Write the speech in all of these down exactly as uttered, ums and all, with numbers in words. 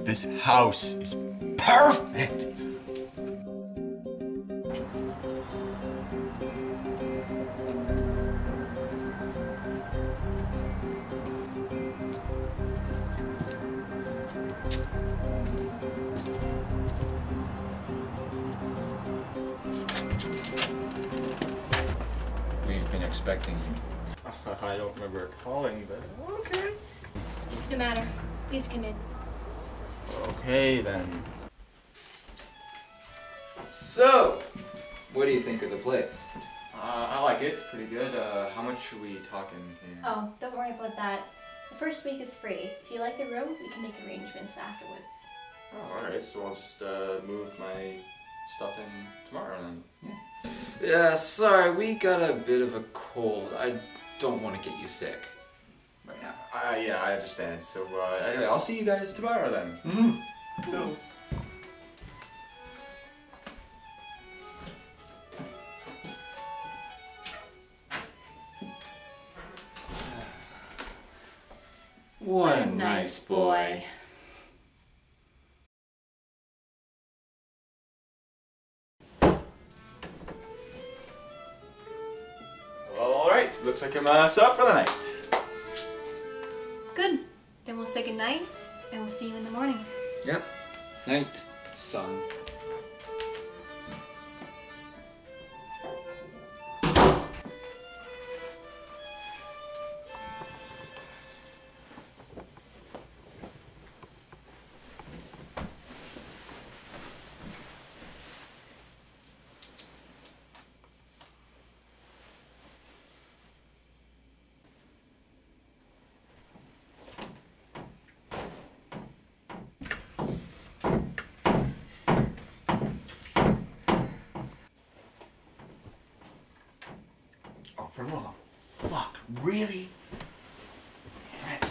This house is perfect. We've been expecting you. Uh, I don't remember calling, but okay. No matter. Please come in. Okay then. So, what do you think of the place? Uh, I like it. It's pretty good. Uh, how much are we talking here? Oh, don't worry about that. The first week is free. If you like the room, we can make arrangements afterwards. Oh, alright. So I'll just uh, move my stuff in tomorrow then. Yeah. Yeah, sorry, we got a bit of a cold. I don't want to get you sick right now. Uh, yeah, I understand. So uh, anyway, I'll see you guys tomorrow then. Mm-hmm. Toodles. What a nice boy. Well, alright. So looks like I'm uh, set up for the night. Good. Then we'll say goodnight, and we'll see you in the morning. Yep. Night, son. Oh, for the love of fuck, really? Damn it.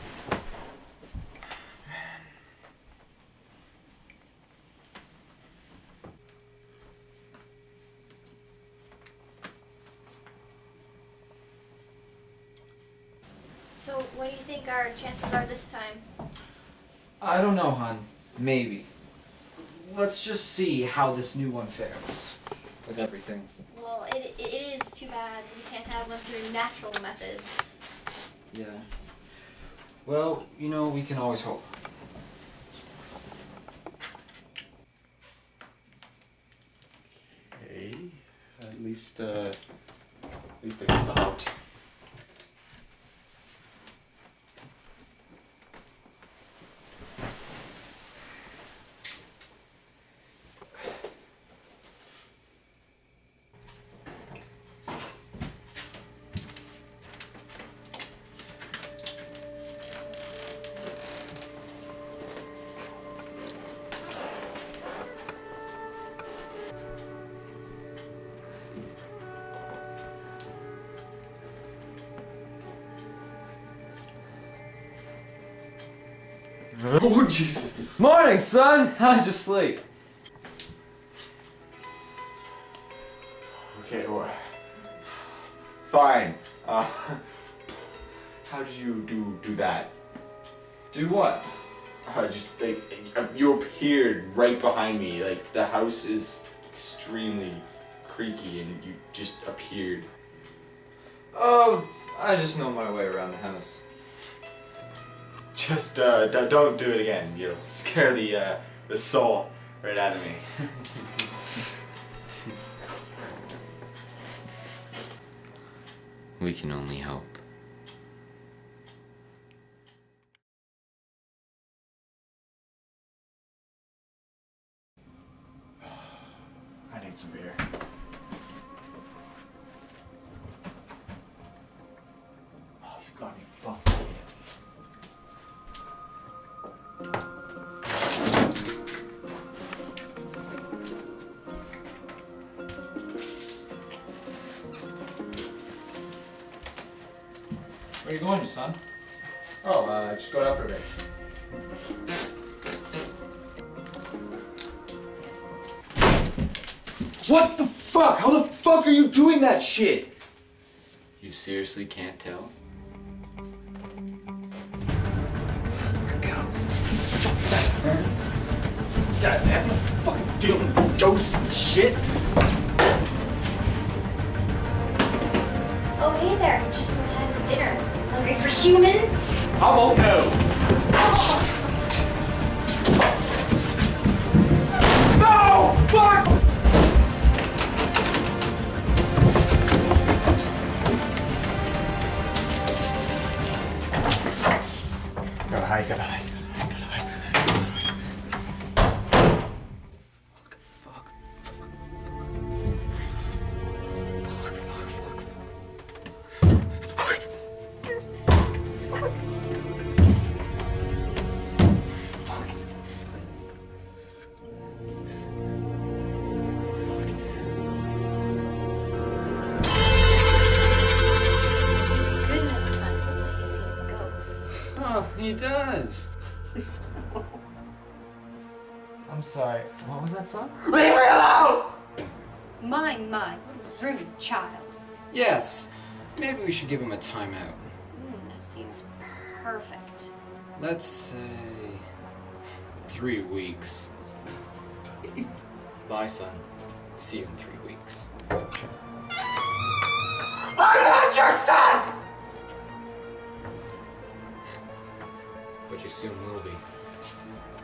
So, what do you think our chances are this time? I don't know, hon. Maybe. Let's just see how this new one fares with everything. Well, it, it is too bad we can't have them through natural methods. Yeah. Well, you know, we can always hope. Okay. At least, uh, at least they stopped. Oh, Jesus. Morning, son! How'd you sleep? Okay, well, fine. Uh, how did you do do that? Do what? Uh, just like you appeared right behind me. Like the house is extremely creaky, and you just appeared. Oh, I just know my way around the house. Just uh, d don't do it again. You'll scare the uh, the soul right out of me. We can only hope. I need some beer. Oh, you gotta be fucking kidding me. Where are you going, son? Oh, uh, just going out for a bit. What the fuck? How the fuck are you doing that shit? You seriously can't tell? Ghosts. that, man. I'm not fucking dealing with ghosts and shit. Oh, hey there. Just in time for dinner. Hungry for humans? I won't know. Oh. No! Fuck! Gotta hide, gotta hide. He does. I'm sorry. What was that song? Leave me alone! My, my, rude child. Yes. Maybe we should give him a timeout. Mm, that seems perfect. Let's say three weeks. Bye, son. See you in three weeks. I'm not your son! But you soon will be.